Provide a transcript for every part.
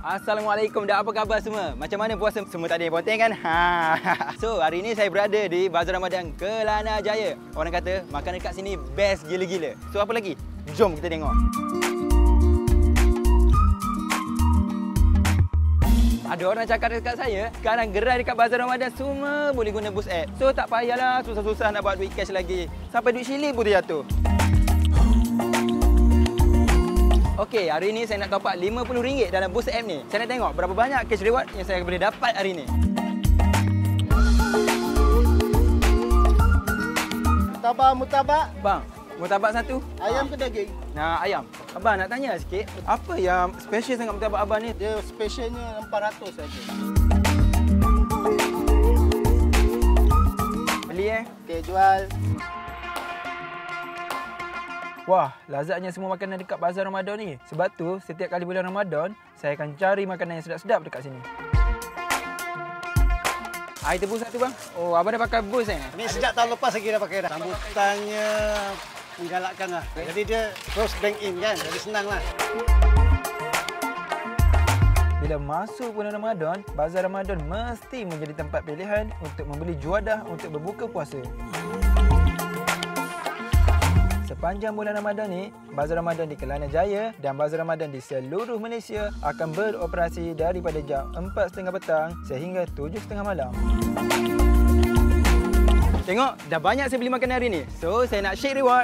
Assalamualaikum dan apa khabar semua? Macam mana puasa? Semua tak ada yang ponteng kan? So, hari ini saya berada di Bazar Ramadan Kelana Jaya. Orang kata makanan dekat sini best gila-gila. So, apa lagi? Jom kita tengok. Ada orang cakap dekat saya, sekarang gerai dekat Bazar Ramadan semua boleh guna Boost app. So, tak payahlah susah-susah nak buat duit cash lagi. Sampai duit silip pun terjatuh. Okey, hari ini saya nak top up RM50 dalam Boost app ni. Saya nak tengok berapa banyak cash reward yang saya boleh dapat hari ini. Mutabak. Bang, murtabak satu. Ayam ke daging? Nah, ayam. Abang nak tanya sikit, apa yang special sangat murtabak abang ni? Dia specialnya 400 saja. Beli Okey, jual. Wah, lazatnya semua makanan dekat Bazar Ramadan ni. Sebab tu, setiap kali bulan Ramadan, saya akan cari makanan yang sedap-sedap dekat sini. Air tebu satu bang. Oh, abang dah pakai Boost Ni sejak tahun lepas lagi dah pakai dah. Sambutannya menggalakkan lah. Jadi dia terus bank in kan, jadi senang lah. Bila masuk bulan Ramadan, Bazar Ramadan mesti menjadi tempat pilihan untuk membeli juadah untuk berbuka puasa. Sepanjang bulan Ramadan ni, Bazar Ramadan di Kelana Jaya dan Bazar Ramadan di seluruh Malaysia akan beroperasi daripada jam 4.30 petang sehingga 7.30 malam. Tengok, dah banyak saya beli makanan hari ni. So, saya nak share reward.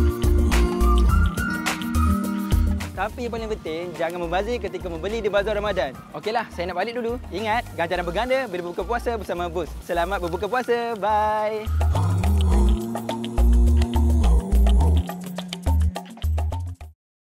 Tapi yang paling penting, jangan membazir ketika membeli di Bazar Ramadan. Okeylah, saya nak balik dulu. Ingat, ganjaran berganda bila berbuka puasa bersama Boost. Selamat berbuka puasa. Bye.